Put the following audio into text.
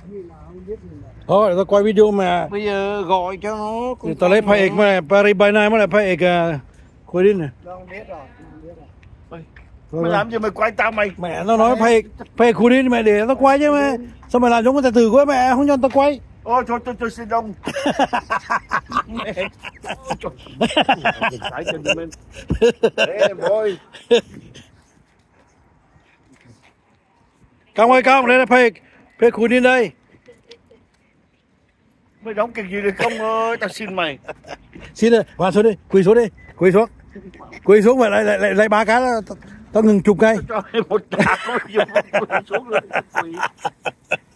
Thôi tao quay video mà. Bây giờ gọi cho nó. Tao lấy phải ếch mà Paris by Night mới là phải ếch Khôi Đinh này. Không biết rồi. Mày làm gì mày quay tao mày? Mẹ tao nói phải Khôi Đinh mẹ để tao quay chứ mà. Sao mày làm giống cái tài tử quá mẹ không cho tao quay. Ôi tôi xin đông. Công ơi công, đây là phải Khôi Đinh đây. Mày đóng kiểu gì được không ơi, tao xin mày. Xin đây, vào xuống đi, quỳ xuống đi, quỳ xuống mà lại ba cái tao ngừng chụp cây. Cho một đạp xuống rồi.